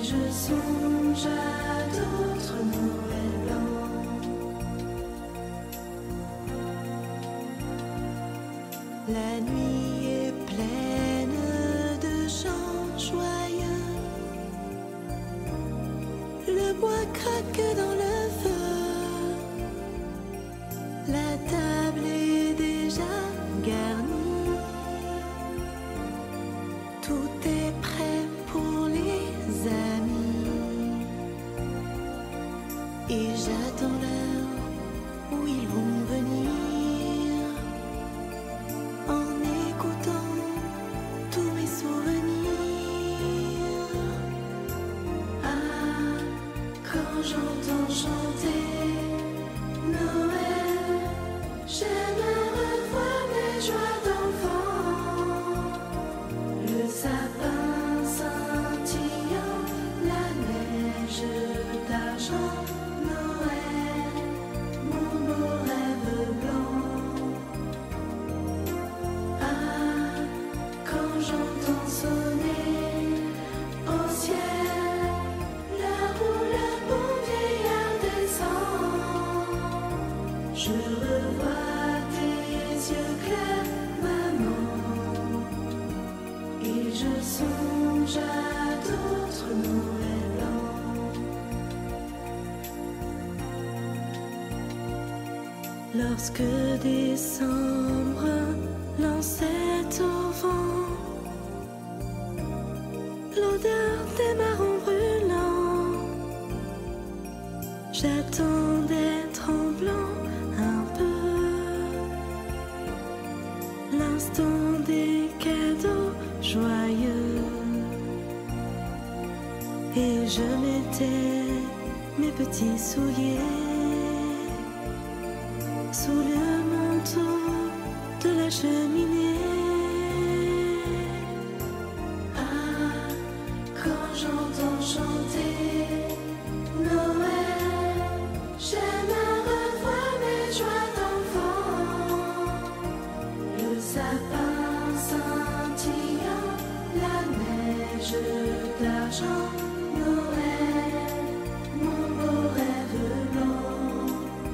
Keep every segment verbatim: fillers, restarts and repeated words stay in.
je songe à d'autres Noëls blancs. La nuit est pleine de chants joyeux. Le bois craque dans le feu. La table est déjà garnie. Tout est prêt pour les amis. Et j'attends l'heure où ils vont venir, en écoutant tous mes souvenirs. Ah, quand j'entends chanter Noël, j'aime revoir mes joies d'enfant. Le sapin scintillant, la neige d'argent, Noël, mon beau rêve blanc. Ah, quand j'entends sonner au ciel l'heure où le bon vieillard descend, je revois tes yeux clairs, maman, et je songe à d'autres Noëls blancs. Lorsque décembre lançait au vent l'odeur des marrons brûlants, j'attendais tremblant un peu l'instant des cadeaux joyeux, et je mettais mes petits souliers sous le manteau de la cheminée. Ah, quand j'entends chanter Noël, j'aime revoir mes joies d'enfant. Le sapin scintillant, la neige d'argent, Noël, mon beau rêve blanc.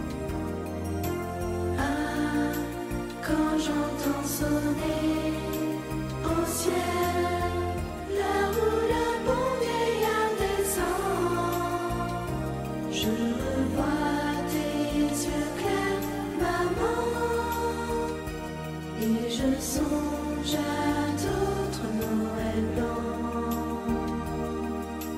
Ah, quand j'entends sonner au ciel l'heure où le bon vieillard descend, je revois tes yeux clairs, maman, et je songe à d'autres Noëls blancs.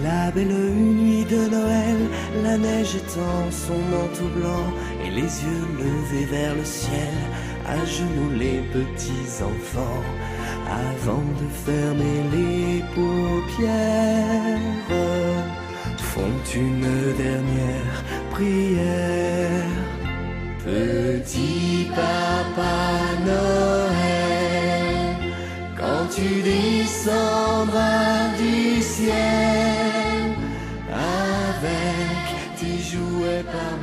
la belle nuit de Noël, la neige étend son manteau blanc et les yeux levés vers le ciel, à genoux les petits enfants, avant de fermer les paupières, font une dernière prière. Petit Papa Noël, quand tu descendras du ciel avec tes jouets par